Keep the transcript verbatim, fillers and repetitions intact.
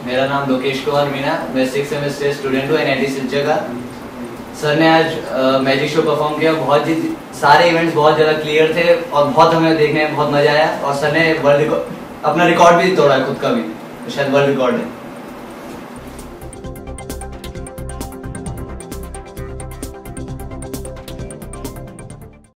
मेरा नाम लोकेश कुमार मीना, मैं सिक्स सेमेस्टर स्टूडेंट हूँ एन आई टी सिलचर का। सर ने आज मैजिक शो परफॉर्म किया। बहुत ही सारे इवेंट्स बहुत ज़्यादा क्लियर थे और बहुत हमें देखने में बहुत मज़ा आया। और सर ने वर्ल्ड अपना रिकॉर्ड भी तोड़ा है, खुद का भी, तो शायद वर्ल्ड रिकॉर्ड है।